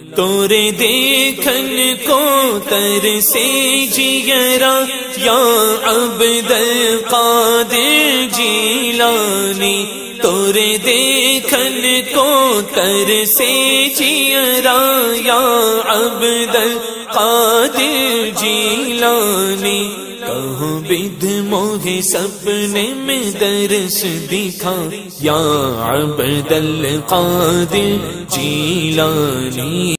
तोरे देखन को तरसे जियरा या अब्दुल कादिर जीलानी। तोरे देखन को तरसे जियरा या अब्दुल कादिर जीलानी। कहो बिध मोहे सपने में दर्श दिखा या अब्दुल कादिर जीलानी।